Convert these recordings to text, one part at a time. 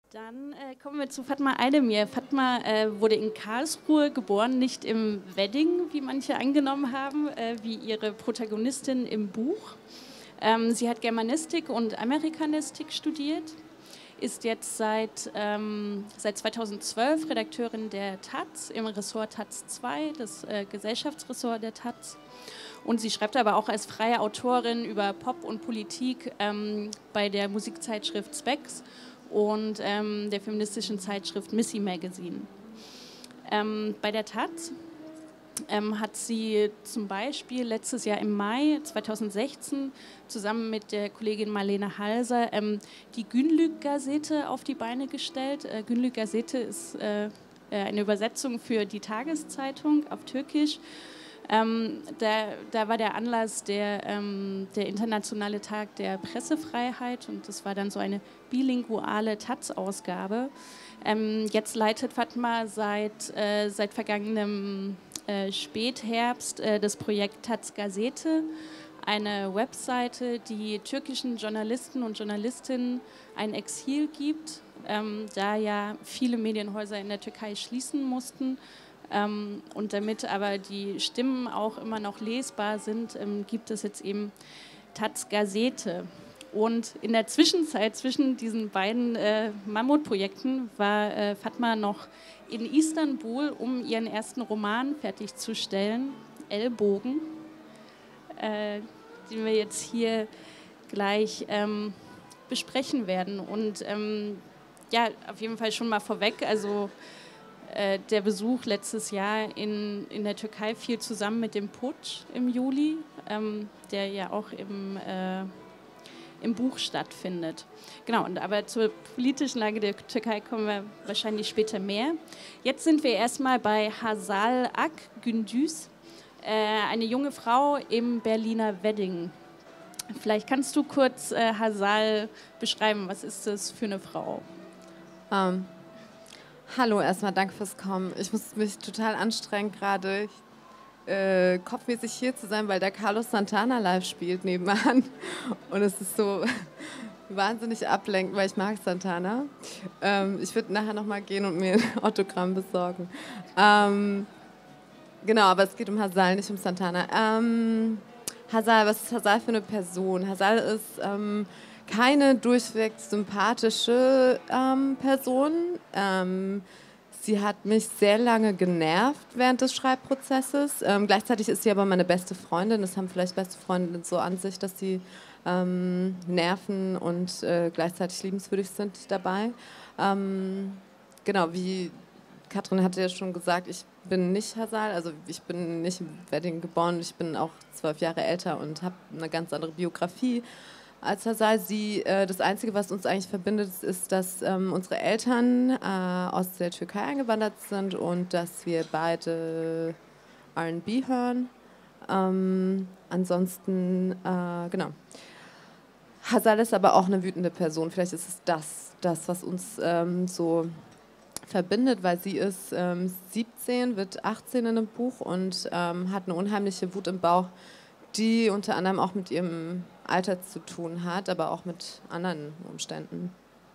Dann kommen wir zu Fatma Aydemir. Fatma wurde in Karlsruhe geboren, nicht im Wedding, wie manche angenommen haben, wie ihre Protagonistin im Buch. Sie hat Germanistik und Amerikanistik studiert, ist jetzt seit 2012 Redakteurin der taz im Ressort taz 2, das Gesellschaftsressort der taz. Und sie schreibt aber auch als freie Autorin über Pop und Politik bei der Musikzeitschrift Spex und der feministischen Zeitschrift Missy Magazine. Bei der taz hat sie zum Beispiel letztes Jahr im Mai 2016 zusammen mit der Kollegin Marlene Halser die Günlük-Gazete auf die Beine gestellt. Günlük-Gazete ist eine Übersetzung für die Tageszeitung auf Türkisch. Da war der Anlass der Internationale Tag der Pressefreiheit und das war dann so eine bilinguale taz-Ausgabe. Jetzt leitet Fatma seit vergangenem Spätherbst das Projekt taz Gazete, eine Webseite, die türkischen Journalisten und Journalistinnen ein Exil gibt, da ja viele Medienhäuser in der Türkei schließen mussten. Und damit aber die Stimmen auch immer noch lesbar sind, gibt es jetzt eben taz Gazete. Und in der Zwischenzeit zwischen diesen beiden Mammutprojekten war Fatma noch in Istanbul, um ihren ersten Roman fertigzustellen, Ellbogen, den wir jetzt hier gleich besprechen werden. Und ja, auf jeden Fall schon mal vorweg, also der Besuch letztes Jahr in der Türkei fiel zusammen mit dem Putsch im Juli, der ja auch im Buch stattfindet. Genau, aber zur politischen Lage der Türkei kommen wir wahrscheinlich später mehr. Jetzt sind wir erstmal bei Hazal Akgündüz, eine junge Frau im Berliner Wedding. Vielleicht kannst du kurz Hazal beschreiben, was ist das für eine Frau? Hallo, erstmal danke fürs Kommen. Ich muss mich total anstrengen, gerade kopfmäßig hier zu sein, weil der Carlos Santana live spielt nebenan. Und es ist so wahnsinnig ablenkend, weil ich mag Santana. Ich würde nachher nochmal gehen und mir ein Autogramm besorgen. Genau, aber es geht um Hazal, nicht um Santana. Hazal, was ist Hazal für eine Person? Hazal ist keine durchweg sympathische Person. Sie hat mich sehr lange genervt während des Schreibprozesses. Gleichzeitig ist sie aber meine beste Freundin. Das haben vielleicht beste Freundinnen so an sich, dass sie nerven und gleichzeitig liebenswürdig sind dabei. Genau, wie Katrin hatte ja schon gesagt, ich bin nicht Hazal, also ich bin nicht im Wedding geboren. Ich bin auch 12 Jahre älter und habe eine ganz andere Biografie als Hazal. Das Einzige, was uns eigentlich verbindet, ist, dass unsere Eltern aus der Türkei eingewandert sind und dass wir beide R&B hören. Ansonsten, genau. Hazal ist aber auch eine wütende Person. Vielleicht ist es das was uns so verbindet, weil sie ist 17, wird 18 in einem Buch und hat eine unheimliche Wut im Bauch, die unter anderem auch mit ihrem Alter zu tun hat, aber auch mit anderen Umständen.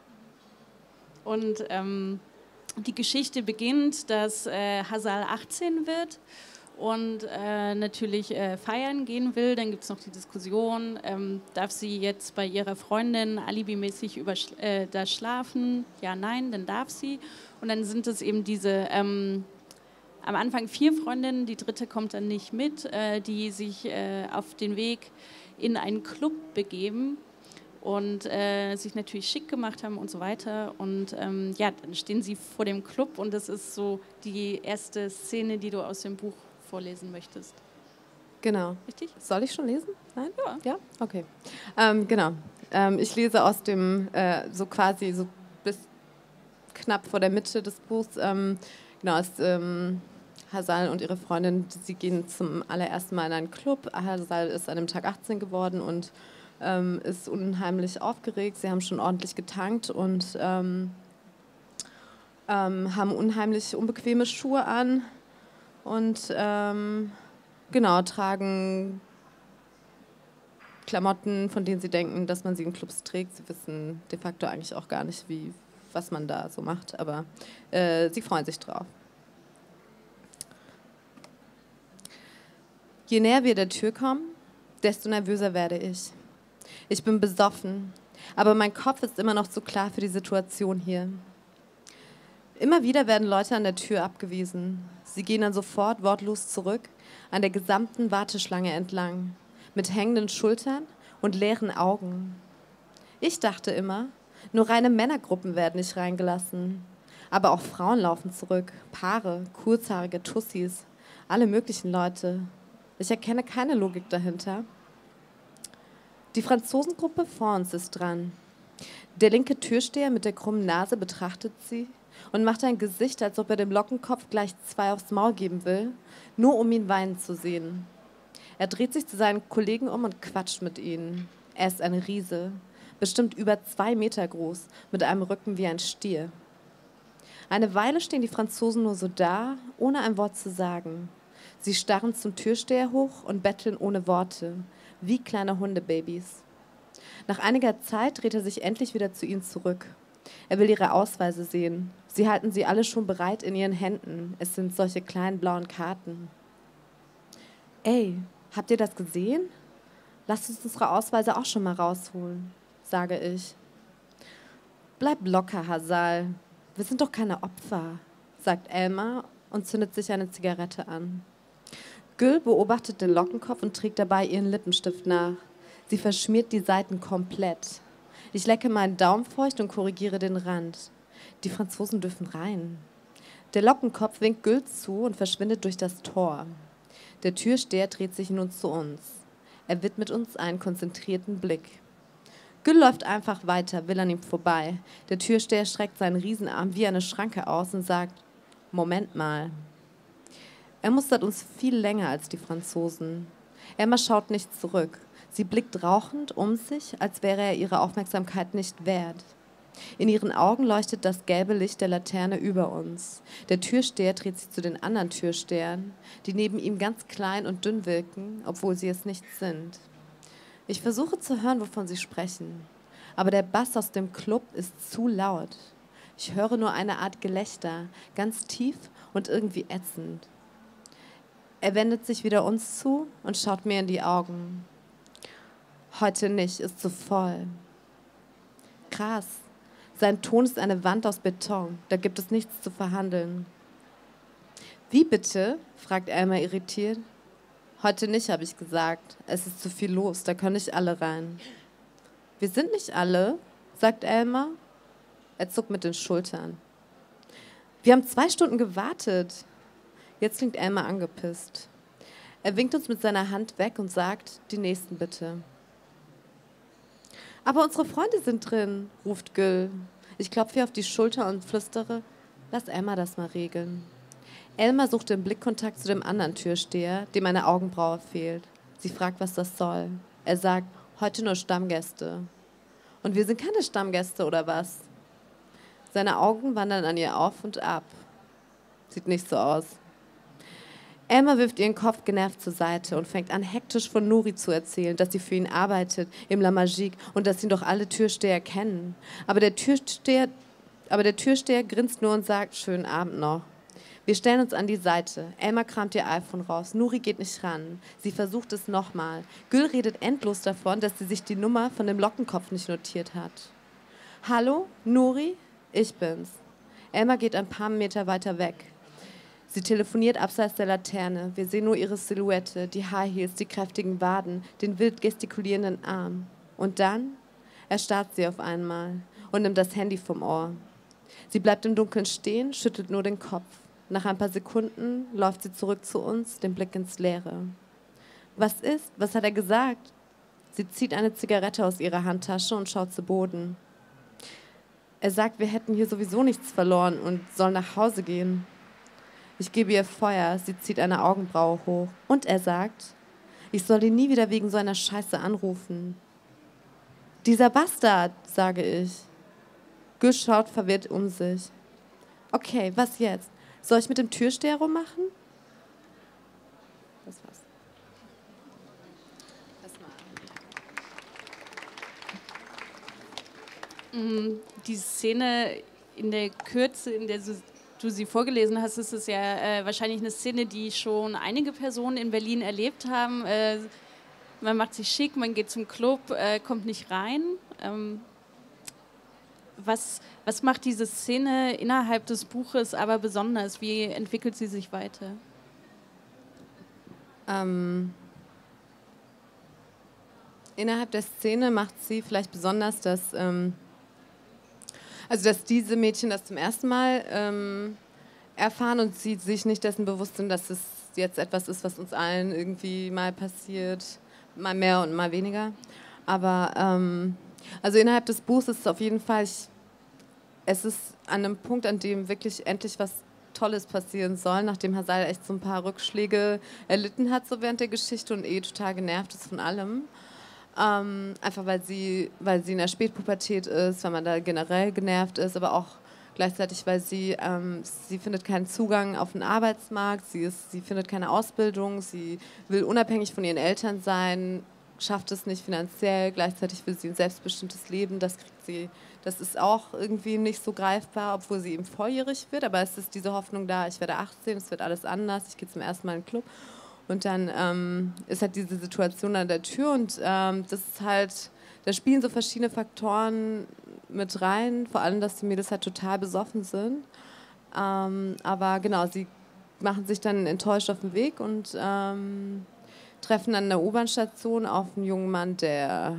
Und die Geschichte beginnt, dass Hazal 18 wird und natürlich feiern gehen will. Dann gibt es noch die Diskussion, darf sie jetzt bei ihrer Freundin alibimäßig da schlafen? Ja, nein, dann darf sie. Und dann sind es eben diese am Anfang 4 Freundinnen, die dritte kommt dann nicht mit, die sich auf den Weg in einen Club begeben und sich natürlich schick gemacht haben und so weiter. Und ja, dann stehen sie vor dem Club und das ist so die erste Szene, die du aus dem Buch vorlesen möchtest. Genau. Richtig? Soll ich schon lesen? Nein? Ja. Ja? Okay. Genau. Ich lese aus dem, so quasi so bis knapp vor der Mitte des Buchs, genau, ist Hazal und ihre Freundin, sie gehen zum allerersten Mal in einen Club. Hazal ist an dem Tag 18 geworden und ist unheimlich aufgeregt. Sie haben schon ordentlich getankt und haben unheimlich unbequeme Schuhe an und genau, tragen Klamotten, von denen sie denken, dass man sie in Clubs trägt. Sie wissen de facto eigentlich auch gar nicht, wie was man da so macht, aber sie freuen sich drauf. Je näher wir der Tür kommen, desto nervöser werde ich. Ich bin besoffen, aber mein Kopf ist immer noch zu klar für die Situation hier. Immer wieder werden Leute an der Tür abgewiesen. Sie gehen dann sofort wortlos zurück, an der gesamten Warteschlange entlang, mit hängenden Schultern und leeren Augen. Ich dachte immer, nur reine Männergruppen werden nicht reingelassen. Aber auch Frauen laufen zurück, Paare, kurzhaarige Tussis, alle möglichen Leute. Ich erkenne keine Logik dahinter. Die Franzosengruppe vor uns ist dran. Der linke Türsteher mit der krummen Nase betrachtet sie und macht ein Gesicht, als ob er dem Lockenkopf gleich 2 aufs Maul geben will, nur um ihn weinen zu sehen. Er dreht sich zu seinen Kollegen um und quatscht mit ihnen. Er ist ein Riese, bestimmt über 2 Meter groß, mit einem Rücken wie ein Stier. Eine Weile stehen die Franzosen nur so da, ohne ein Wort zu sagen. Sie starren zum Türsteher hoch und betteln ohne Worte, wie kleine Hundebabys. Nach einiger Zeit dreht er sich endlich wieder zu ihnen zurück. Er will ihre Ausweise sehen. Sie halten sie alle schon bereit in ihren Händen. Es sind solche kleinen blauen Karten. Ey, habt ihr das gesehen? Lasst uns unsere Ausweise auch schon mal rausholen, sage ich. Bleib locker, Hasal. Wir sind doch keine Opfer, sagt Elmar und zündet sich eine Zigarette an. Gül beobachtet den Lockenkopf und trägt dabei ihren Lippenstift nach. Sie verschmiert die Seiten komplett. Ich lecke meinen Daumen feucht und korrigiere den Rand. Die Franzosen dürfen rein. Der Lockenkopf winkt Gül zu und verschwindet durch das Tor. Der Türsteher dreht sich nun zu uns. Er widmet uns einen konzentrierten Blick. Gül läuft einfach weiter, will an ihm vorbei. Der Türsteher streckt seinen Riesenarm wie eine Schranke aus und sagt, Moment mal. Er mustert uns viel länger als die Franzosen. Emma schaut nicht zurück. Sie blickt rauchend um sich, als wäre er ihre Aufmerksamkeit nicht wert. In ihren Augen leuchtet das gelbe Licht der Laterne über uns. Der Türsteher dreht sich zu den anderen Türstehern, die neben ihm ganz klein und dünn wirken, obwohl sie es nicht sind. Ich versuche zu hören, wovon sie sprechen, aber der Bass aus dem Club ist zu laut. Ich höre nur eine Art Gelächter, ganz tief und irgendwie ätzend. Er wendet sich wieder uns zu und schaut mir in die Augen. Heute nicht, ist zu voll. Krass. Sein Ton ist eine Wand aus Beton. Da gibt es nichts zu verhandeln. Wie bitte? Fragt Elmar irritiert. Heute nicht, habe ich gesagt. Es ist zu viel los, da können nicht alle rein. Wir sind nicht alle, sagt Elmar. Er zuckt mit den Schultern. Wir haben 2 Stunden gewartet. Jetzt klingt Elmar angepisst. Er winkt uns mit seiner Hand weg und sagt, die nächsten bitte. Aber unsere Freunde sind drin, ruft Gül. Ich klopfe ihr auf die Schulter und flüstere, lass Elmar das mal regeln. Elmar sucht den Blickkontakt zu dem anderen Türsteher, dem eine Augenbraue fehlt. Sie fragt, was das soll. Er sagt, heute nur Stammgäste. Und wir sind keine Stammgäste, oder was? Seine Augen wandern an ihr auf und ab. Sieht nicht so aus. Elmar wirft ihren Kopf genervt zur Seite und fängt an, hektisch von Nuri zu erzählen, dass sie für ihn arbeitet, im La Magique, und dass ihn doch alle Türsteher kennen. Aber der Türsteher grinst nur und sagt, schönen Abend noch. Wir stellen uns an die Seite. Elmar kramt ihr iPhone raus. Nuri geht nicht ran. Sie versucht es nochmal. Gül redet endlos davon, dass sie sich die Nummer von dem Lockenkopf nicht notiert hat. Hallo, Nuri? Ich bin's. Elmar geht ein paar Meter weiter weg. Sie telefoniert abseits der Laterne. Wir sehen nur ihre Silhouette, die High Heels, die kräftigen Waden, den wild gestikulierenden Arm. Und dann erstarrt sie auf einmal und nimmt das Handy vom Ohr. Sie bleibt im Dunkeln stehen, schüttelt nur den Kopf. Nach ein paar Sekunden läuft sie zurück zu uns, den Blick ins Leere. Was ist? Was hat er gesagt? Sie zieht eine Zigarette aus ihrer Handtasche und schaut zu Boden. Er sagt, wir hätten hier sowieso nichts verloren und sollen nach Hause gehen. Ich gebe ihr Feuer, sie zieht eine Augenbraue hoch. Und er sagt, ich soll ihn nie wieder wegen so einer Scheiße anrufen. Dieser Bastard, sage ich. Gül schaut verwirrt um sich. Okay, was jetzt? Soll ich mit dem Türsteher rummachen? Das war's. Die Szene in der Kürze, in der du sie vorgelesen hast, ist es ja wahrscheinlich eine Szene, die schon einige Personen in Berlin erlebt haben. Man macht sich schick, man geht zum Club, kommt nicht rein. Was macht diese Szene innerhalb des Buches aber besonders? Wie entwickelt sie sich weiter? Innerhalb der Szene macht sie vielleicht besonders, dass diese Mädchen das zum ersten Mal erfahren und sie sich nicht dessen bewusst sind, dass es jetzt etwas ist, was uns allen irgendwie mal passiert, mal mehr und mal weniger. Aber also innerhalb des Buchs ist es auf jeden Fall, es ist an einem Punkt, an dem wirklich endlich was Tolles passieren soll, nachdem Hazal echt so ein paar Rückschläge erlitten hat so während der Geschichte und total genervt ist von allem. Einfach weil sie in der Spätpubertät ist, weil man da generell genervt ist, aber auch gleichzeitig, weil sie findet keinen Zugang auf den Arbeitsmarkt, sie findet keine Ausbildung, sie will unabhängig von ihren Eltern sein, schafft es nicht finanziell, gleichzeitig will sie ein selbstbestimmtes Leben, das ist auch irgendwie nicht so greifbar, obwohl sie eben volljährig wird, aber es ist diese Hoffnung da, ich werde 18, es wird alles anders, ich gehe zum ersten Mal in den Club. Und dann ist halt diese Situation an der Tür und das ist halt, da spielen so verschiedene Faktoren mit rein, vor allem, dass die Mädels halt total besoffen sind. Aber genau, sie machen sich dann enttäuscht auf den Weg und treffen an der U-Bahn-Station auf einen jungen Mann, der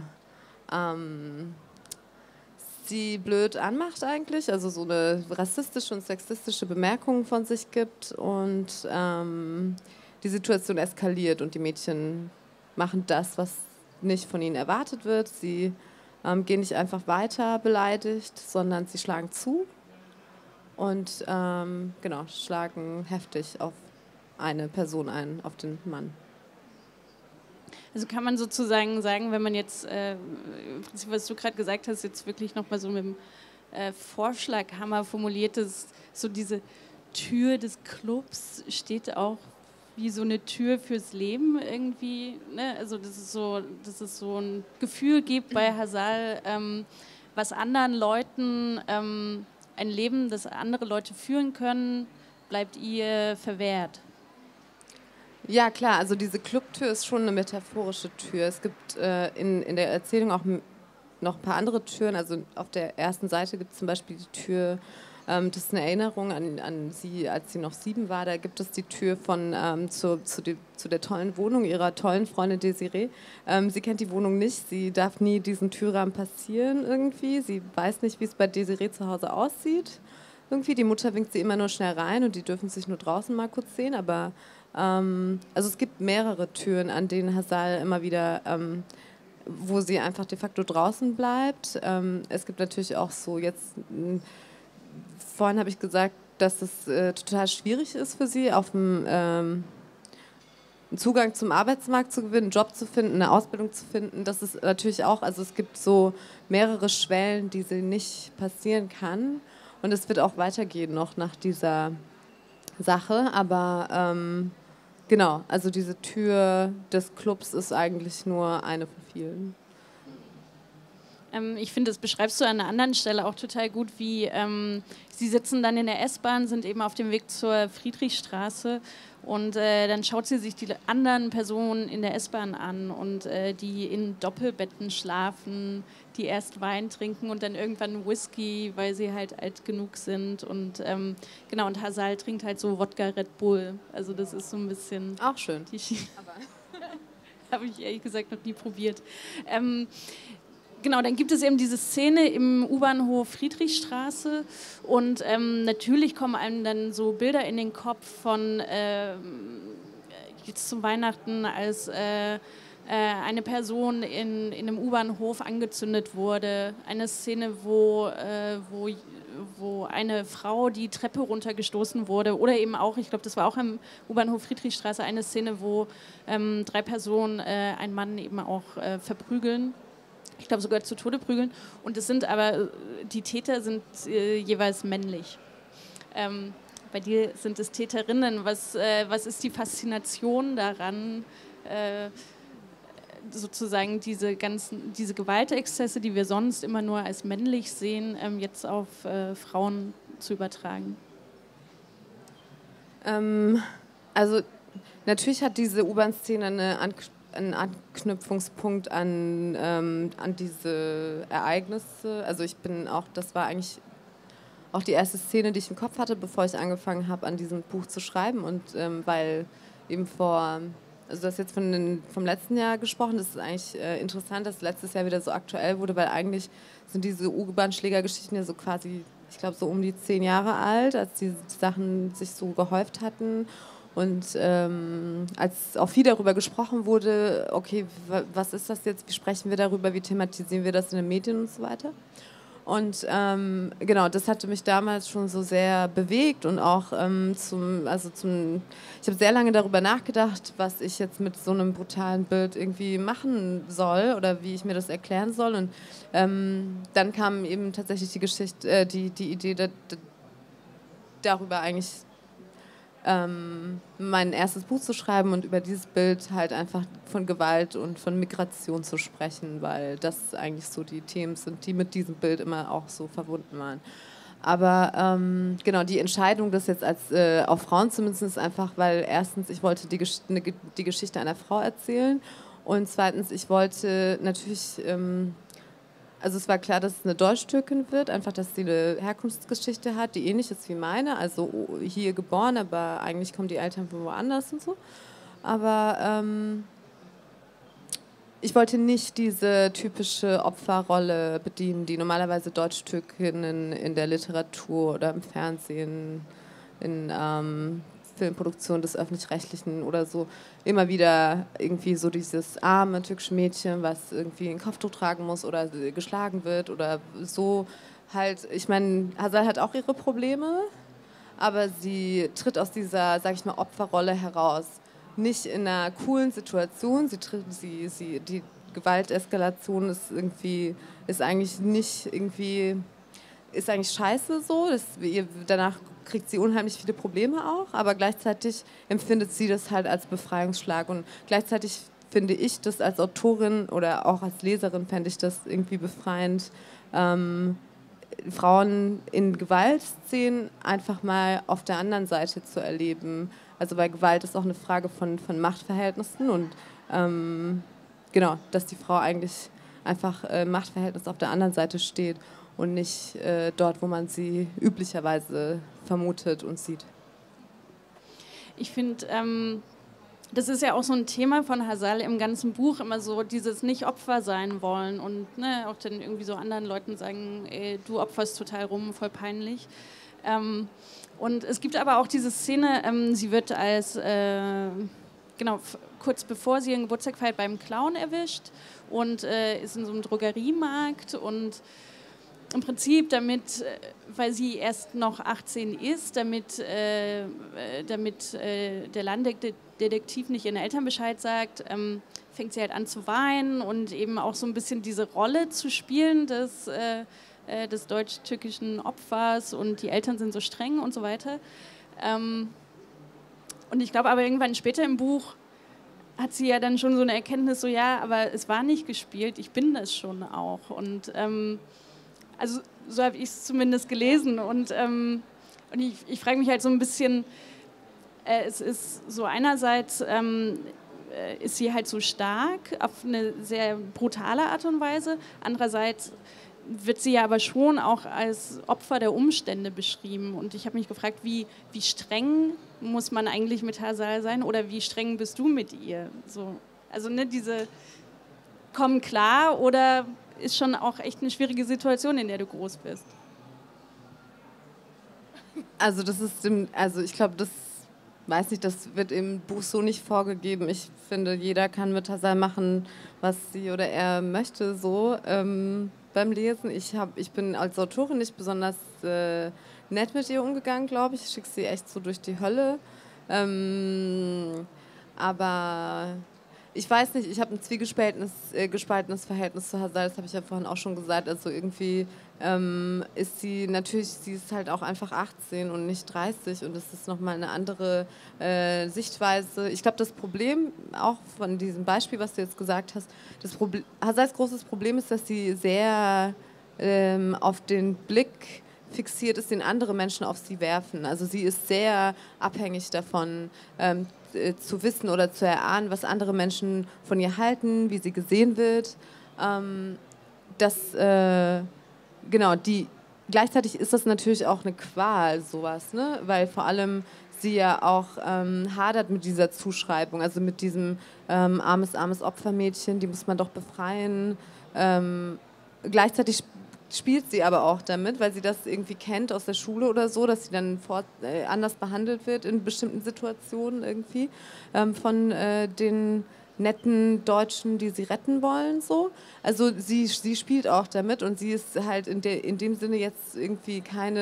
sie blöd anmacht eigentlich, also so eine rassistische und sexistische Bemerkung von sich gibt und die Situation eskaliert und die Mädchen machen das, was nicht von ihnen erwartet wird. Sie gehen nicht einfach weiter beleidigt, sondern sie schlagen zu und schlagen heftig auf eine Person ein, auf den Mann. Also kann man sozusagen sagen, wenn man jetzt, was du gerade gesagt hast, jetzt wirklich nochmal so mit dem Vorschlaghammer formuliert ist, so diese Tür des Clubs steht auch wie so eine Tür fürs Leben irgendwie, ne? Also dass es so ein Gefühl gibt bei Hazal, was anderen Leuten, ein Leben, das andere Leute führen können, bleibt ihr verwehrt. Ja klar, also diese Clubtür ist schon eine metaphorische Tür. Es gibt in der Erzählung auch noch ein paar andere Türen. Also auf der ersten Seite gibt es zum Beispiel die Tür, das ist eine Erinnerung an sie, als sie noch 7 war. Da gibt es die Tür zu der tollen Wohnung ihrer tollen Freundin Desiree. Sie kennt die Wohnung nicht, sie darf nie diesen Türrahmen passieren irgendwie. Sie weiß nicht, wie es bei Desiree zu Hause aussieht. Irgendwie, die Mutter winkt sie immer nur schnell rein und die dürfen sich nur draußen mal kurz sehen. Aber also es gibt mehrere Türen, an denen Hazal immer wieder, wo sie einfach de facto draußen bleibt. Es gibt natürlich auch so jetzt... Vorhin habe ich gesagt, dass es total schwierig ist für sie, auf einen Zugang zum Arbeitsmarkt zu gewinnen, einen Job zu finden, eine Ausbildung zu finden. Das ist natürlich auch, also es gibt so mehrere Schwellen, die sie nicht passieren kann. Und es wird auch weitergehen noch nach dieser Sache. Aber genau, also diese Tür des Clubs ist eigentlich nur eine von vielen. Ich finde, das beschreibst du an einer anderen Stelle auch total gut, wie sie sitzen dann in der S-Bahn, sind eben auf dem Weg zur Friedrichstraße und dann schaut sie sich die anderen Personen in der S-Bahn an und die in Doppelbetten schlafen, die erst Wein trinken und dann irgendwann Whisky, weil sie halt alt genug sind und genau, und Hazal trinkt halt so Wodka Red Bull, also das ist so ein bisschen... Auch schön. Habe ich ehrlich gesagt noch nie probiert. Genau, dann gibt es eben diese Szene im U-Bahnhof Friedrichstraße und natürlich kommen einem dann so Bilder in den Kopf von jetzt zum Weihnachten, als eine Person in einem U-Bahnhof angezündet wurde. Eine Szene, wo eine Frau die Treppe runtergestoßen wurde oder eben auch, ich glaube, das war auch im U-Bahnhof Friedrichstraße, eine Szene, wo 3 Personen einen Mann eben auch verprügeln. Ich glaube sogar zu Tode prügeln. Und es sind aber, die Täter sind jeweils männlich. Bei dir sind es Täterinnen. Was ist die Faszination daran, sozusagen diese Gewaltexzesse, die wir sonst immer nur als männlich sehen, jetzt auf Frauen zu übertragen? Also natürlich hat diese U-Bahn-Szene einen Anknüpfungspunkt an diese Ereignisse. Also das war eigentlich auch die erste Szene, die ich im Kopf hatte, bevor ich angefangen habe, an diesem Buch zu schreiben. Und weil eben also du hast jetzt vom letzten Jahr gesprochen, das ist eigentlich interessant, dass letztes Jahr wieder so aktuell wurde, weil eigentlich sind diese U-Bahn-Schlägergeschichten ja so quasi, ich glaube, so um die 10 Jahre alt, als die Sachen sich so gehäuft hatten. Und als auch viel darüber gesprochen wurde, okay, was ist das jetzt, wie sprechen wir darüber, wie thematisieren wir das in den Medien und so weiter. Und genau, das hatte mich damals schon so sehr bewegt und auch ich habe sehr lange darüber nachgedacht, was ich jetzt mit so einem brutalen Bild irgendwie machen soll oder wie ich mir das erklären soll. Und dann kam eben tatsächlich die Idee darüber eigentlich mein erstes Buch zu schreiben und über dieses Bild halt einfach von Gewalt und von Migration zu sprechen, weil das eigentlich so die Themen sind, die mit diesem Bild immer auch so verbunden waren. Aber genau, die Entscheidung, das jetzt auf Frauen zu münzen, ist einfach, weil erstens, ich wollte die Geschichte einer Frau erzählen und zweitens, ich wollte natürlich... Also es war klar, dass es eine Deutsch-Türkin wird, einfach, dass sie eine Herkunftsgeschichte hat, die ähnlich ist wie meine, also hier geboren, aber eigentlich kommen die Eltern von woanders und so. Aber ich wollte nicht diese typische Opferrolle bedienen, die normalerweise Deutsch-Türkinnen in der Literatur oder im Fernsehen, in Filmproduktion des Öffentlich-Rechtlichen oder so immer wieder irgendwie so dieses arme türkische Mädchen, was irgendwie ein Kopftuch tragen muss oder geschlagen wird oder so halt. Ich meine, Hazal hat auch ihre Probleme, aber sie tritt aus dieser, sag ich mal, Opferrolle heraus. Nicht in einer coolen Situation, die Gewalteskalation ist eigentlich scheiße so, danach kriegt sie unheimlich viele Probleme auch, aber gleichzeitig empfindet sie das halt als Befreiungsschlag und gleichzeitig finde ich das als Autorin oder auch als Leserin fände ich das irgendwie befreiend, Frauen in Gewaltszenen einfach mal auf der anderen Seite zu erleben. Also weil Gewalt ist auch eine Frage von Machtverhältnissen und genau, dass die Frau eigentlich einfach Machtverhältnis auf der anderen Seite steht und nicht dort, wo man sie üblicherweise vermutet und sieht. Ich finde, das ist ja auch so ein Thema von Hazal im ganzen Buch, immer so dieses nicht Opfer sein wollen und ne, auch dann irgendwie so anderen Leuten sagen, ey, du opferst total rum, voll peinlich. Und es gibt aber auch diese Szene, sie wird kurz bevor sie ihren Geburtstag feiert, beim Clown erwischt und ist in so einem Drogeriemarkt und im Prinzip weil sie erst noch 18 ist, damit der Landdetektiv nicht ihren Eltern Bescheid sagt, fängt sie halt an zu weinen und eben auch so ein bisschen diese Rolle zu spielen des deutsch-türkischen Opfers und die Eltern sind so streng und so weiter. Und ich glaube aber irgendwann später im Buch hat sie ja dann schon so eine Erkenntnis, so ja, aber es war nicht gespielt, ich bin das schon auch. Und also so habe ich es zumindest gelesen und ich frage mich halt so ein bisschen, es ist so einerseits ist sie halt so stark auf eine sehr brutale Art und Weise, andererseits wird sie ja aber schon auch als Opfer der Umstände beschrieben und ich habe mich gefragt, wie streng muss man eigentlich mit Hazal sein oder wie streng bist du mit ihr? So, also ne, diese kommen klar oder ist schon auch echt eine schwierige Situation, in der du groß bist. Also ich glaube, das wird im Buch so nicht vorgegeben. Ich finde, jeder kann mit Hazal machen, was sie oder er möchte, so beim Lesen. Ich bin als Autorin nicht besonders nett mit ihr umgegangen, glaube ich. Ich schicke sie echt so durch die Hölle. Aber ich weiß nicht, ich habe ein gespaltenes Verhältnis zu Hazal, das habe ich ja vorhin auch schon gesagt. Also irgendwie ist sie natürlich, sie ist halt auch einfach 18 und nicht 30 und das ist nochmal eine andere Sichtweise. Ich glaube, das Problem auch von diesem Beispiel, was du jetzt gesagt hast, Hazals großes Problem ist, dass sie sehr auf den Blick fixiert ist, den andere Menschen auf sie werfen. Also sie ist sehr abhängig davon, zu wissen oder zu erahnen, was andere Menschen von ihr halten, wie sie gesehen wird. Genau, gleichzeitig ist das natürlich auch eine Qual, sowas, ne? Weil vor allem sie ja auch hadert mit dieser Zuschreibung, also mit diesem armes Opfermädchen, die muss man doch befreien. Gleichzeitig spielt sie aber auch damit, weil sie das irgendwie kennt aus der Schule oder so, dass sie dann anders behandelt wird in bestimmten Situationen irgendwie von den netten Deutschen, die sie retten wollen. So. Also sie spielt auch damit und sie ist halt in dem Sinne jetzt irgendwie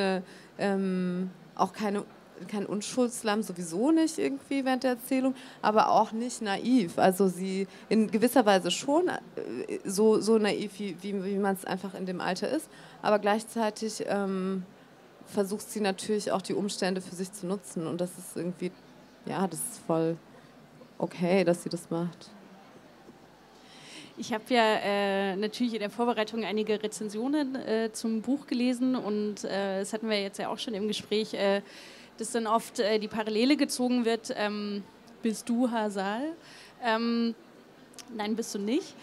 kein Unschuldslamm, sowieso nicht irgendwie während der Erzählung, aber auch nicht naiv. Also sie in gewisser Weise schon so naiv, wie man es einfach in dem Alter ist, aber gleichzeitig versucht sie natürlich auch die Umstände für sich zu nutzen und das ist irgendwie, ja, das ist voll okay, dass sie das macht. Ich habe ja natürlich in der Vorbereitung einige Rezensionen zum Buch gelesen und das hatten wir jetzt ja auch schon im Gespräch, dass dann oft die Parallele gezogen wird, bist du Hazal? Nein, bist du nicht.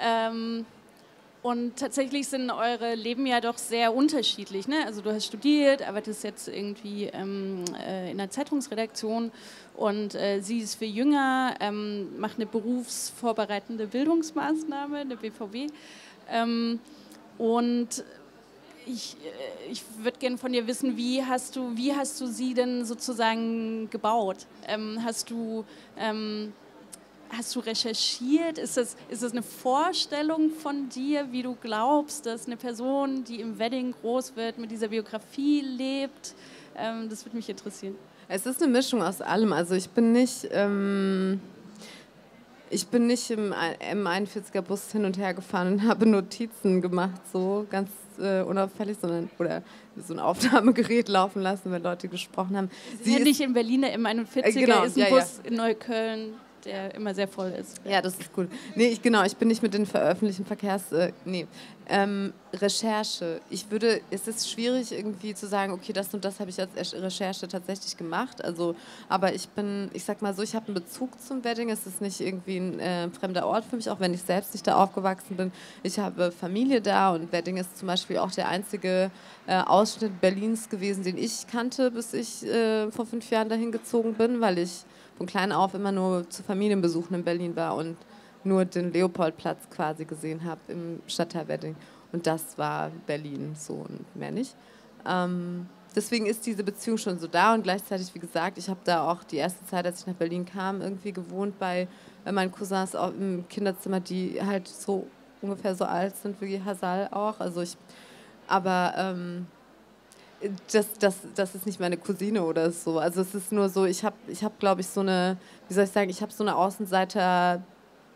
Und tatsächlich sind eure Leben ja doch sehr unterschiedlich. Ne? Also du hast studiert, arbeitest jetzt irgendwie in einer Zeitungsredaktion und sie ist für Jünger, macht eine berufsvorbereitende Bildungsmaßnahme, eine BVB. Und ich würde gerne von dir wissen, wie hast du sie denn sozusagen gebaut? Hast du recherchiert? Ist das eine Vorstellung von dir, wie du glaubst, dass eine Person, die im Wedding groß wird, mit dieser Biografie lebt? Das würde mich interessieren. Es ist eine Mischung aus allem. Also ich bin nicht im 41er Bus hin und her gefahren und habe Notizen gemacht, so ganz unauffällig, oder so ein Aufnahmegerät laufen lassen, wenn Leute gesprochen haben. Sie ist ja nicht in Berlin, der M41er genau, ist ein Bus in Neukölln, der immer sehr voll ist. Ja, das ist cool. Nee, ich bin nicht mit den öffentlichen Recherche. Es ist schwierig irgendwie zu sagen, okay, das und das habe ich als Recherche tatsächlich gemacht. Also, aber ich sag mal so, ich habe einen Bezug zum Wedding. Es ist nicht irgendwie ein fremder Ort für mich, auch wenn ich selbst nicht da aufgewachsen bin. Ich habe Familie da und Wedding ist zum Beispiel auch der einzige Ausschnitt Berlins gewesen, den ich kannte, bis ich vor 5 Jahren dahin gezogen bin, weil ich von klein auf immer nur zu Familienbesuchen in Berlin war und nur den Leopoldplatz quasi gesehen habe im Stadtteil Wedding. Und das war Berlin so und mehr nicht. Deswegen ist diese Beziehung schon so da und gleichzeitig, wie gesagt, ich habe da auch die erste Zeit, als ich nach Berlin kam, irgendwie gewohnt bei meinen Cousins auch im Kinderzimmer, die halt so ungefähr so alt sind wie Hazal auch. Also das ist nicht meine Cousine oder so. Also es ist nur so, ich hab glaube ich, so eine, wie soll ich sagen, ich habe so eine Außenseiter-Sicht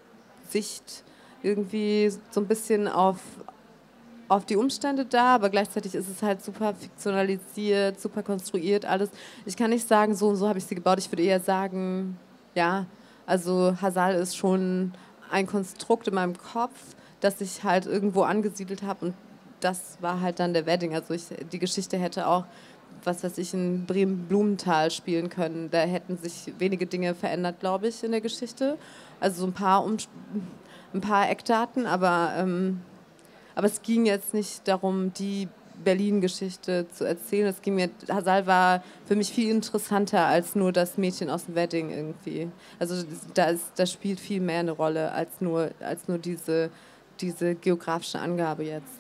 irgendwie so ein bisschen auf die Umstände da, aber gleichzeitig ist es halt super fiktionalisiert, super konstruiert, alles. Ich kann nicht sagen, so und so habe ich sie gebaut. Ich würde eher sagen, ja, also Hazal ist schon ein Konstrukt in meinem Kopf, das ich halt irgendwo angesiedelt habe und das war halt dann der Wedding. Also die Geschichte hätte auch, was weiß ich, in Bremen-Blumenthal spielen können. Da hätten sich wenige Dinge verändert, glaube ich, in der Geschichte. Also so ein paar Eckdaten, aber es ging jetzt nicht darum, die Berlin-Geschichte zu erzählen. Hazal war für mich viel interessanter als nur das Mädchen aus dem Wedding irgendwie. Also da spielt viel mehr eine Rolle als nur diese geografische Angabe jetzt.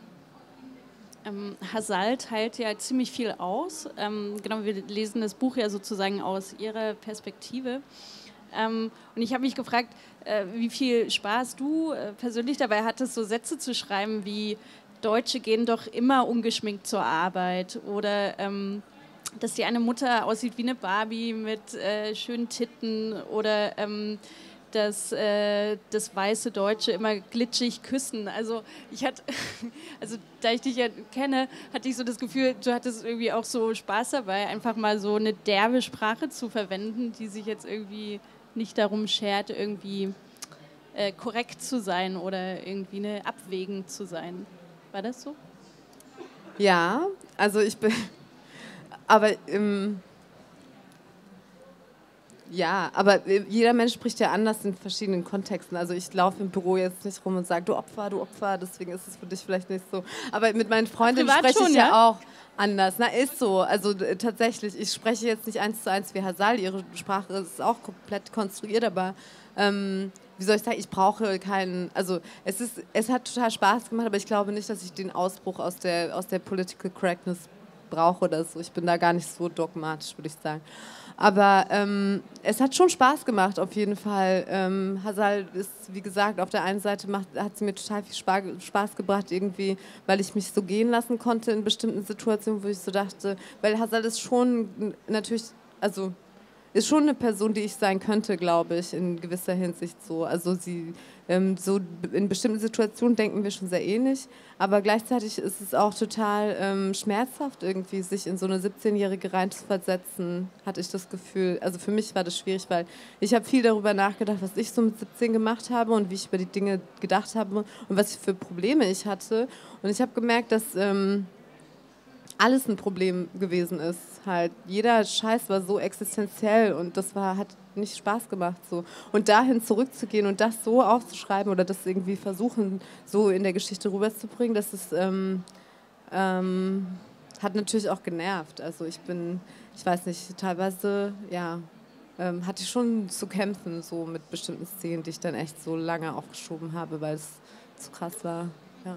Hazal teilt ja ziemlich viel aus. Genau, wir lesen das Buch ja sozusagen aus ihrer Perspektive. Und ich habe mich gefragt, wie viel Spaß du persönlich dabei hattest, so Sätze zu schreiben wie Deutsche gehen doch immer ungeschminkt zur Arbeit oder dass die eine Mutter aussieht wie eine Barbie mit schönen Titten oder das weiße Deutsche immer glitschig küssen. Also da ich dich ja kenne, hatte ich so das Gefühl, du hattest irgendwie auch so Spaß dabei, einfach mal so eine derbe Sprache zu verwenden, die sich jetzt irgendwie nicht darum schert, irgendwie korrekt zu sein oder irgendwie abwägend zu sein. War das so? Ja, also ich bin, aber ja, aber jeder Mensch spricht ja anders in verschiedenen Kontexten. Also ich laufe im Büro jetzt nicht rum und sage, du Opfer, deswegen ist es für dich vielleicht nicht so. Aber mit meinen Freundinnen spreche ich ja auch anders. Na, ist so. Also tatsächlich, ich spreche jetzt nicht 1:1 wie Hazal, ihre Sprache ist auch komplett konstruiert, aber wie soll ich sagen, ich brauche keinen, also es hat total Spaß gemacht, aber ich glaube nicht, dass ich den Ausbruch aus der Political Correctness brauche oder so. Ich bin da gar nicht so dogmatisch, würde ich sagen. Aber es hat schon Spaß gemacht, auf jeden Fall. Hazal ist, wie gesagt, auf der einen Seite hat sie mir total viel Spaß gebracht, irgendwie, weil ich mich so gehen lassen konnte in bestimmten Situationen, wo ich so dachte, weil Hazal ist schon natürlich, also ist schon eine Person, die ich sein könnte, glaube ich, in gewisser Hinsicht so. Also sie, so in bestimmten Situationen denken wir schon sehr ähnlich, aber gleichzeitig ist es auch total schmerzhaft irgendwie, sich in so eine 17-Jährige reinzuversetzen, hatte ich das Gefühl. Also für mich war das schwierig, weil ich habe viel darüber nachgedacht, was ich so mit 17 gemacht habe und wie ich über die Dinge gedacht habe und was für Probleme ich hatte. Und ich habe gemerkt, dass alles ein Problem gewesen ist. Halt. Jeder Scheiß war so existenziell und hat nicht Spaß gemacht. So. Und dahin zurückzugehen und das so aufzuschreiben oder das irgendwie versuchen, so in der Geschichte rüberzubringen, das ist, hat natürlich auch genervt. Also ich weiß nicht, teilweise, ja, hatte ich schon zu kämpfen, so mit bestimmten Szenen, die ich dann echt so lange aufgeschoben habe, weil es zu krass war. Ja.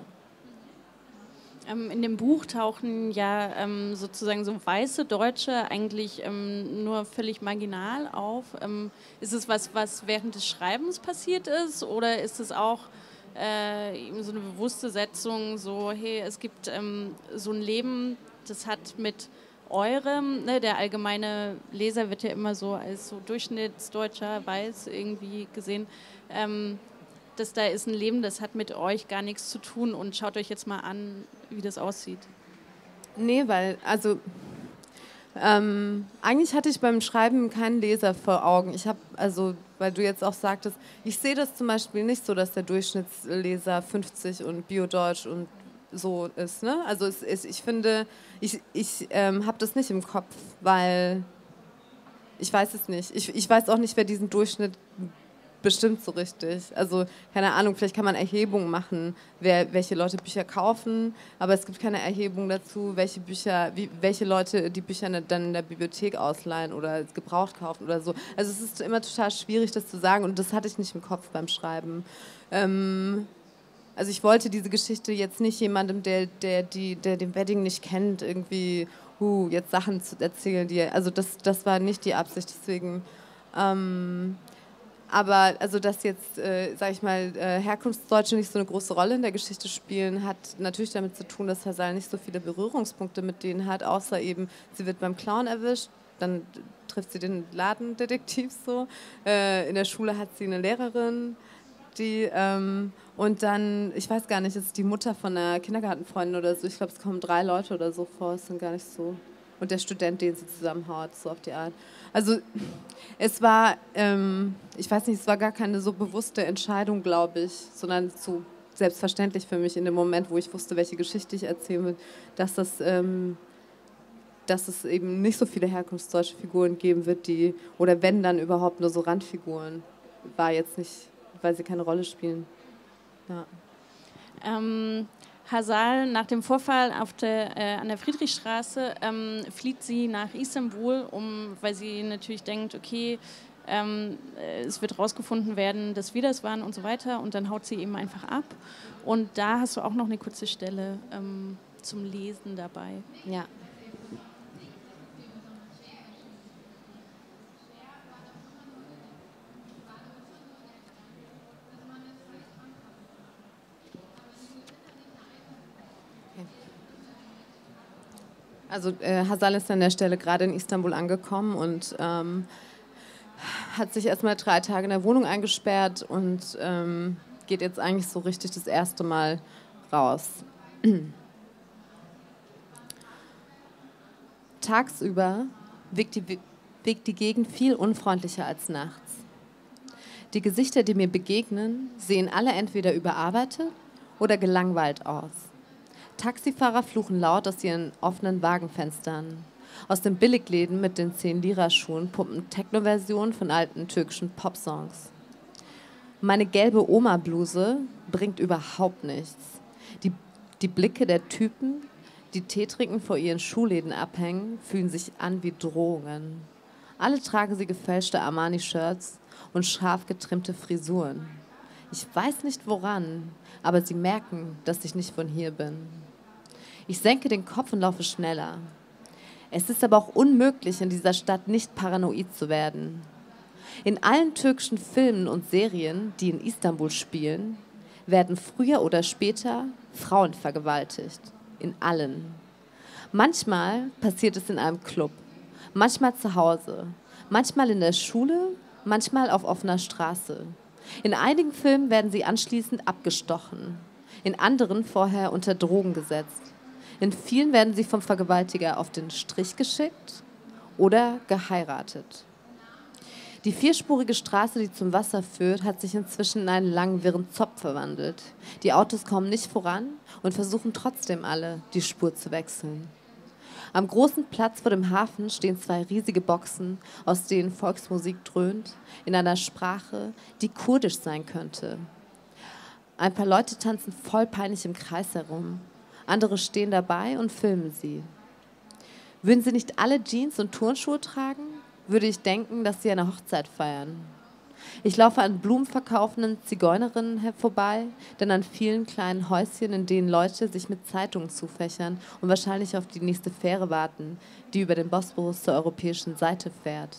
In dem Buch tauchen ja sozusagen so weiße Deutsche eigentlich nur völlig marginal auf. Ist es was während des Schreibens passiert ist oder ist es auch eben so eine bewusste Setzung, so hey, es gibt so ein Leben, das hat mit eurem, ne, der allgemeine Leser wird ja immer so als so Durchschnittsdeutscher weiß irgendwie gesehen, dass da ist ein Leben, das hat mit euch gar nichts zu tun und schaut euch jetzt mal an, wie das aussieht. Nee, weil, also eigentlich hatte ich beim Schreiben keinen Leser vor Augen. Ich habe, also, weil du jetzt auch sagtest, ich sehe das zum Beispiel nicht so, dass der Durchschnittsleser 50 und Biodeutsch und so ist. Ne? Also ich finde, ich habe das nicht im Kopf, weil ich weiß es nicht. Ich weiß auch nicht, wer diesen Durchschnitt bestimmt so richtig. Also, keine Ahnung, vielleicht kann man Erhebungen machen, welche Leute Bücher kaufen, aber es gibt keine Erhebung dazu, welche Leute die Bücher dann in der Bibliothek ausleihen oder gebraucht kaufen oder so. Also es ist immer total schwierig, das zu sagen und das hatte ich nicht im Kopf beim Schreiben. Also ich wollte diese Geschichte jetzt nicht jemandem, der den Wedding nicht kennt, irgendwie jetzt Sachen zu erzählen, also das war nicht die Absicht, deswegen aber also dass jetzt, sage ich mal, Herkunftsdeutsche nicht so eine große Rolle in der Geschichte spielen, hat natürlich damit zu tun, dass Hazal nicht so viele Berührungspunkte mit denen hat, außer eben, sie wird beim Clown erwischt, dann trifft sie den Ladendetektiv so. In der Schule hat sie eine Lehrerin, die und dann, ich weiß gar nicht, ist die Mutter von einer Kindergartenfreundin oder so. Ich glaube, es kommen 3 Leute oder so vor, es sind gar nicht so. Und der Student, den sie zusammenhaut, so auf die Art. Also es war, ich weiß nicht, es war gar keine so bewusste Entscheidung, glaube ich, sondern so selbstverständlich für mich in dem Moment, wo ich wusste, welche Geschichte ich erzählen will, dass es eben nicht so viele herkunftsdeutsche Figuren geben wird, oder wenn dann überhaupt nur so Randfiguren, war jetzt nicht, weil sie keine Rolle spielen. Ja. Hazal, nach dem Vorfall an der Friedrichstraße, flieht sie nach Istanbul, weil sie natürlich denkt, okay, es wird rausgefunden werden, dass wir das waren und so weiter. Und dann haut sie eben einfach ab. Und da hast du auch noch eine kurze Stelle zum Lesen dabei. Ja. Also Hazal ist an der Stelle gerade in Istanbul angekommen und hat sich erstmal 3 Tage in der Wohnung eingesperrt und geht jetzt eigentlich so richtig das erste Mal raus. Tagsüber wirkt die Gegend viel unfreundlicher als nachts. Die Gesichter, die mir begegnen, sehen alle entweder überarbeitet oder gelangweilt aus. Taxifahrer fluchen laut aus ihren offenen Wagenfenstern. Aus den Billigläden mit den 10-Lira-Schuhen pumpen Techno-Versionen von alten türkischen Popsongs. Meine gelbe Oma-Bluse bringt überhaupt nichts. Die Blicke der Typen, die Tee trinken vor ihren Schuhläden abhängen, fühlen sich an wie Drohungen. Alle tragen sie gefälschte Armani-Shirts und scharf getrimmte Frisuren. Ich weiß nicht woran, aber sie merken, dass ich nicht von hier bin. Ich senke den Kopf und laufe schneller. Es ist aber auch unmöglich, in dieser Stadt nicht paranoid zu werden. In allen türkischen Filmen und Serien, die in Istanbul spielen, werden früher oder später Frauen vergewaltigt. In allen. Manchmal passiert es in einem Club, manchmal zu Hause, manchmal in der Schule, manchmal auf offener Straße. In einigen Filmen werden sie anschließend abgestochen, in anderen vorher unter Drogen gesetzt. In vielen werden sie vom Vergewaltiger auf den Strich geschickt oder geheiratet. Die 4-spurige Straße, die zum Wasser führt, hat sich inzwischen in einen langen, wirren Zopf verwandelt. Die Autos kommen nicht voran und versuchen trotzdem alle, die Spur zu wechseln. Am großen Platz vor dem Hafen stehen 2 riesige Boxen, aus denen Volksmusik dröhnt, in einer Sprache, die kurdisch sein könnte. Ein paar Leute tanzen voll peinlich im Kreis herum. Andere stehen dabei und filmen sie. Würden sie nicht alle Jeans und Turnschuhe tragen, würde ich denken, dass sie eine Hochzeit feiern. Ich laufe an blumenverkaufenden Zigeunerinnen vorbei, dann an vielen kleinen Häuschen, in denen Leute sich mit Zeitungen zufächern und wahrscheinlich auf die nächste Fähre warten, die über den Bosporus zur europäischen Seite fährt.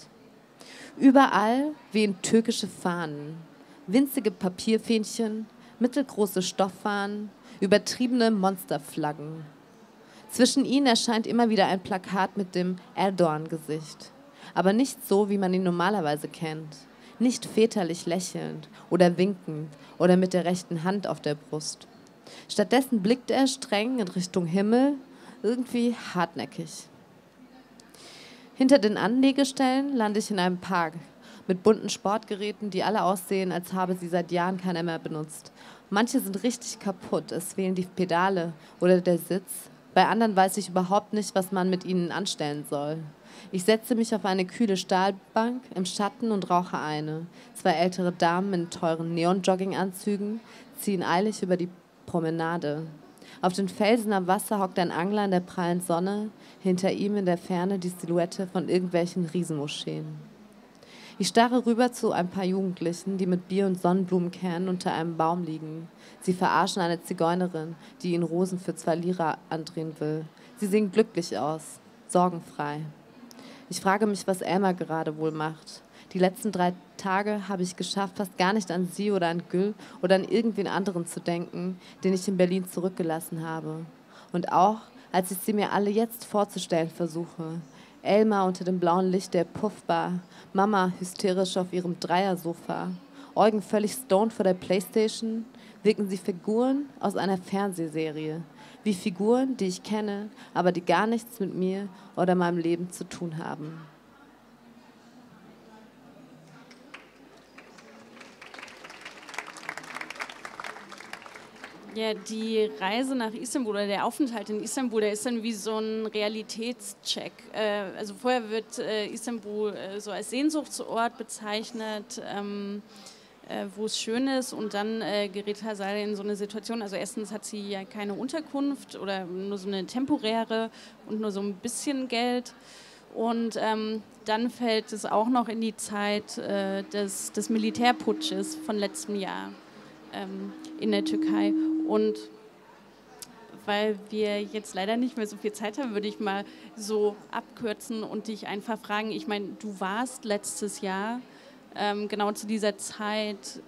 Überall wehen türkische Fahnen, winzige Papierfähnchen, mittelgroße Stofffahnen, übertriebene Monsterflaggen. Zwischen ihnen erscheint immer wieder ein Plakat mit dem Erdogan-Gesicht. Aber nicht so, wie man ihn normalerweise kennt. Nicht väterlich lächelnd oder winkend oder mit der rechten Hand auf der Brust. Stattdessen blickt er streng in Richtung Himmel, irgendwie hartnäckig. Hinter den Anlegestellen lande ich in einem Park mit bunten Sportgeräten, die alle aussehen, als habe sie seit Jahren keiner mehr benutzt. Manche sind richtig kaputt, es fehlen die Pedale oder der Sitz. Bei anderen weiß ich überhaupt nicht, was man mit ihnen anstellen soll. Ich setze mich auf eine kühle Stahlbank im Schatten und rauche eine. 2 ältere Damen in teuren Neon-Jogginganzügen ziehen eilig über die Promenade. Auf den Felsen am Wasser hockt ein Angler in der prallen Sonne, hinter ihm in der Ferne die Silhouette von irgendwelchen Riesenmoscheen. Ich starre rüber zu ein paar Jugendlichen, die mit Bier und Sonnenblumenkernen unter einem Baum liegen. Sie verarschen eine Zigeunerin, die ihnen Rosen für 2 Lira andrehen will. Sie sehen glücklich aus, sorgenfrei. Ich frage mich, was Elmar gerade wohl macht. Die letzten 3 Tage habe ich geschafft, fast gar nicht an sie oder an Gül oder an irgendwen anderen zu denken, den ich in Berlin zurückgelassen habe. Und auch, als ich sie mir alle jetzt vorzustellen versuche. Elmar unter dem blauen Licht der Puffbar, Mama hysterisch auf ihrem Dreiersofa, Eugen völlig stoned vor der Playstation, wirken sie Figuren aus einer Fernsehserie. Wie Figuren, die ich kenne, aber die gar nichts mit mir oder meinem Leben zu tun haben. Ja, die Reise nach Istanbul oder der Aufenthalt in Istanbul, der ist dann wie so ein Realitätscheck. Also vorher wird Istanbul so als Sehnsuchtsort bezeichnet, wo es schön ist, und dann gerät Hazal in so eine Situation. Also erstens hat sie ja keine Unterkunft oder nur so eine temporäre und nur so ein bisschen Geld. Und dann fällt es auch noch in die Zeit des Militärputsches von letztem Jahr in der Türkei. Und weil wir jetzt leider nicht mehr so viel Zeit haben, würde ich mal so abkürzen und dich einfach fragen. Ich meine, du warst letztes Jahr genau zu dieser Zeit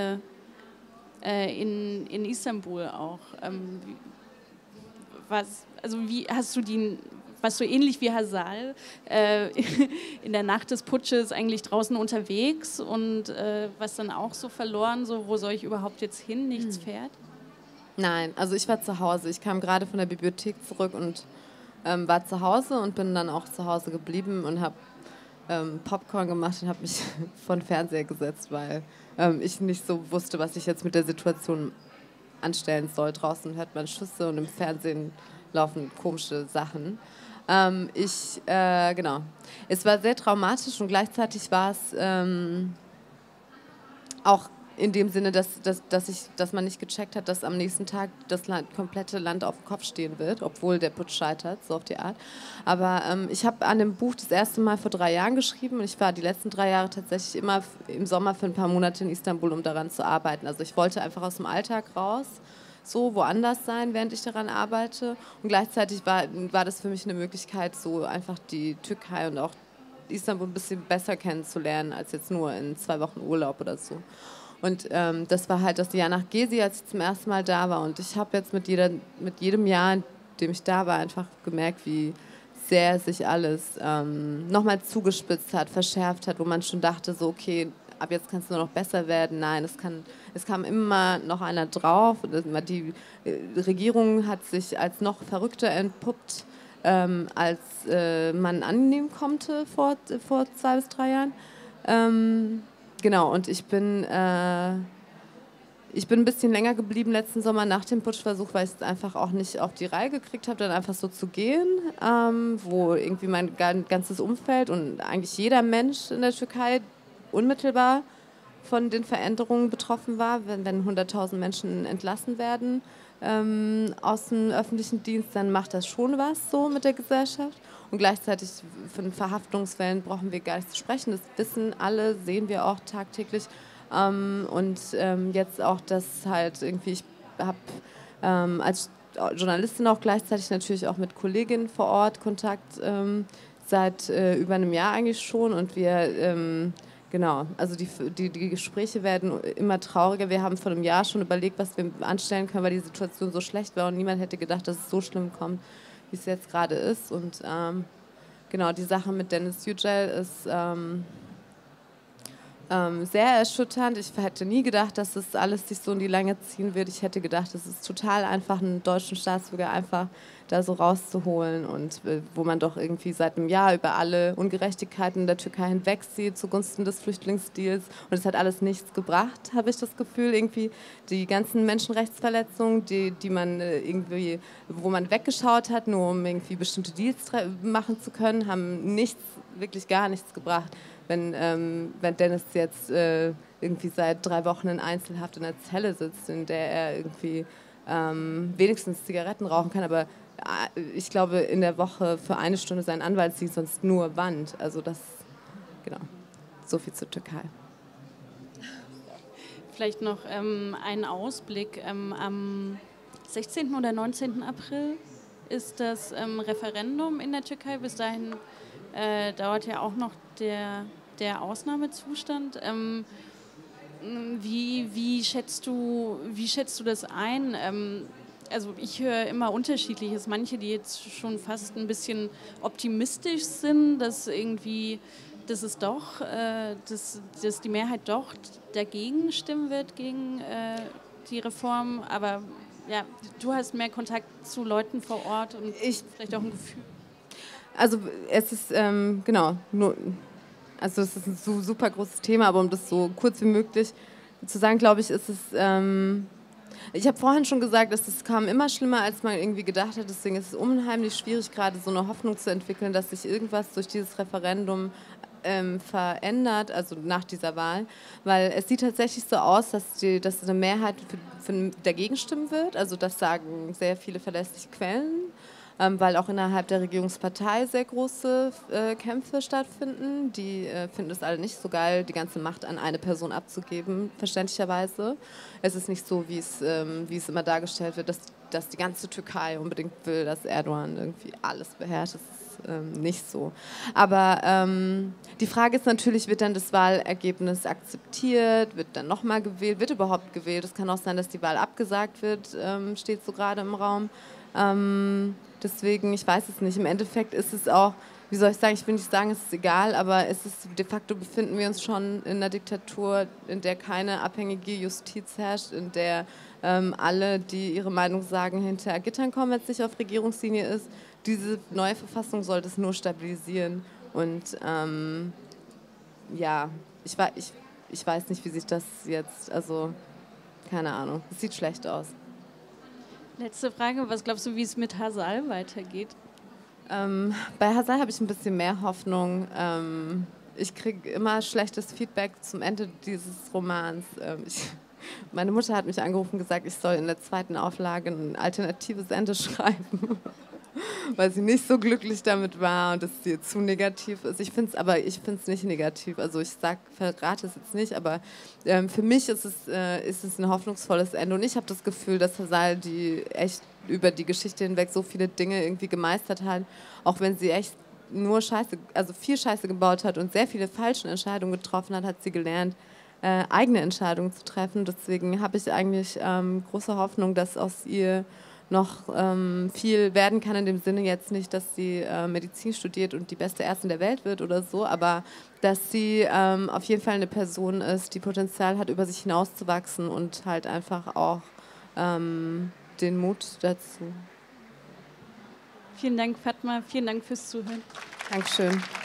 in Istanbul auch. Wie hast du warst so ähnlich wie Hasal in der Nacht des Putsches eigentlich draußen unterwegs und was dann auch so verloren, so wo soll ich überhaupt jetzt hin, nichts fährt? Nein, also ich war zu Hause. Ich kam gerade von der Bibliothek zurück und war zu Hause und bin dann auch zu Hause geblieben und habe Popcorn gemacht und habe mich vor den Fernseher gesetzt, weil ich nicht so wusste, was ich jetzt mit der Situation anstellen soll. Draußen hört man Schüsse und im Fernsehen laufen komische Sachen. Genau. Es war sehr traumatisch und gleichzeitig war es auch in dem Sinne, dass man nicht gecheckt hat, dass am nächsten Tag das komplette Land auf dem Kopf stehen wird, obwohl der Putsch scheitert, so auf die Art. Aber ich habe an dem Buch das erste Mal vor 3 Jahren geschrieben und ich war die letzten 3 Jahre tatsächlich immer im Sommer für ein paar Monate in Istanbul, um daran zu arbeiten. Also ich wollte einfach aus dem Alltag raus, so woanders sein, während ich daran arbeite. Und gleichzeitig war das für mich eine Möglichkeit, so einfach die Türkei und auch Istanbul ein bisschen besser kennenzulernen, als jetzt nur in 2 Wochen Urlaub oder so. Und das war halt das Jahr nach Gezi, als ich zum ersten Mal da war. Und ich habe jetzt mit jedem Jahr, in dem ich da war, einfach gemerkt, wie sehr sich alles nochmal zugespitzt hat, verschärft hat, wo man schon dachte, so okay, ab jetzt kann es nur noch besser werden. Nein, es kam immer noch einer drauf. Die Regierung hat sich als noch verrückter entpuppt, als man annehmen konnte vor 2 bis 3 Jahren. Genau, und ich bin ein bisschen länger geblieben letzten Sommer nach dem Putschversuch, weil ich es einfach auch nicht auf die Reihe gekriegt habe, dann einfach so zu gehen, wo irgendwie mein ganzes Umfeld und eigentlich jeder Mensch in der Türkei unmittelbar von den Veränderungen betroffen war. Wenn 100.000 Menschen entlassen werden aus dem öffentlichen Dienst, dann macht das schon was so mit der Gesellschaft. Und gleichzeitig von Verhaftungswellen brauchen wir gar nicht zu sprechen. Das wissen alle, sehen wir auch tagtäglich. Jetzt auch, dass halt irgendwie, ich habe als Journalistin auch gleichzeitig natürlich auch mit Kolleginnen vor Ort Kontakt seit über einem Jahr eigentlich schon. Und wir, genau, also die Gespräche werden immer trauriger. Wir haben vor einem Jahr schon überlegt, was wir anstellen können, weil die Situation so schlecht war und niemand hätte gedacht, dass es so schlimm kommt, wie es jetzt gerade ist. Und genau, die Sache mit Dennis Yücel ist sehr erschütternd. Ich hätte nie gedacht, dass das alles sich so in die Länge ziehen wird. Ich hätte gedacht, es ist total einfach, einen deutschen Staatsbürger einfach da so rauszuholen und wo man doch irgendwie seit einem Jahr über alle Ungerechtigkeiten in der Türkei hinwegsieht zugunsten des Flüchtlingsdeals. Und es hat alles nichts gebracht, habe ich das Gefühl. Irgendwie die ganzen Menschenrechtsverletzungen, die man irgendwie, wo man weggeschaut hat, nur um irgendwie bestimmte Deals machen zu können, haben nichts, wirklich gar nichts gebracht. Wenn Dennis jetzt irgendwie seit 3 Wochen in Einzelhaft in einer Zelle sitzt, in der er irgendwie wenigstens Zigaretten rauchen kann, aber ich glaube, in der Woche für 1 Stunde seinen Anwalt sieht, sonst nur Wand. Also das, genau, so viel zur Türkei. Vielleicht noch einen Ausblick. Am 16. oder 19. April ist das Referendum in der Türkei. Bis dahin dauert ja auch noch der Ausnahmezustand. Wie schätzt du das ein? Also ich höre immer Unterschiedliches. Manche, die jetzt schon fast ein bisschen optimistisch sind, dass die Mehrheit doch dagegen stimmen wird, gegen die Reform. Aber ja, du hast mehr Kontakt zu Leuten vor Ort und vielleicht auch ein Gefühl. Also es ist, genau, also es ist ein super großes Thema, aber um das so kurz wie möglich zu sagen, glaube ich, ist es, ich habe vorhin schon gesagt, es kam immer schlimmer, als man irgendwie gedacht hat, deswegen ist es unheimlich schwierig, gerade so eine Hoffnung zu entwickeln, dass sich irgendwas durch dieses Referendum verändert, also nach dieser Wahl, weil es sieht tatsächlich so aus, dass eine Mehrheit dagegen stimmen wird, also das sagen sehr viele verlässliche Quellen, weil auch innerhalb der Regierungspartei sehr große Kämpfe stattfinden. Die finden es alle nicht so geil, die ganze Macht an eine Person abzugeben, verständlicherweise. Es ist nicht so, wie es immer dargestellt wird, dass die ganze Türkei unbedingt will, dass Erdogan irgendwie alles beherrscht. Das ist nicht so. Aber die Frage ist natürlich, wird dann das Wahlergebnis akzeptiert, wird dann nochmal gewählt, wird überhaupt gewählt? Es kann auch sein, dass die Wahl abgesagt wird, steht so gerade im Raum. Deswegen, ich weiß es nicht. Im Endeffekt ist es auch, wie soll ich sagen, ich will nicht sagen, es ist egal, aber es ist de facto befinden wir uns schon in einer Diktatur, in der keine abhängige Justiz herrscht, in der alle, die ihre Meinung sagen, hinter Gittern kommen, wenn es nicht auf Regierungslinie ist. Diese neue Verfassung soll das nur stabilisieren. Und ja, ich weiß nicht, wie sich das jetzt, also keine Ahnung, es sieht schlecht aus. Letzte Frage, was glaubst du, wie es mit Hazal weitergeht? Bei Hazal habe ich ein bisschen mehr Hoffnung. Ich kriege immer schlechtes Feedback zum Ende dieses Romans. Meine Mutter hat mich angerufen und gesagt, ich soll in der zweiten Auflage ein alternatives Ende schreiben, weil sie nicht so glücklich damit war und es ihr zu negativ ist. Ich finde es nicht negativ. Also ich verrate es jetzt nicht, aber für mich ist es ein hoffnungsvolles Ende. Und ich habe das Gefühl, dass Hazal die echt über die Geschichte hinweg so viele Dinge irgendwie gemeistert hat, auch wenn sie echt nur Scheiße, also viel Scheiße gebaut hat und sehr viele falsche Entscheidungen getroffen hat, hat sie gelernt, eigene Entscheidungen zu treffen. Deswegen habe ich eigentlich große Hoffnung, dass aus ihr noch viel werden kann, in dem Sinne jetzt nicht, dass sie Medizin studiert und die beste Ärztin der Welt wird oder so, aber dass sie auf jeden Fall eine Person ist, die Potenzial hat, über sich hinauszuwachsen und halt einfach auch den Mut dazu. Vielen Dank, Fatma. Vielen Dank fürs Zuhören. Dankeschön.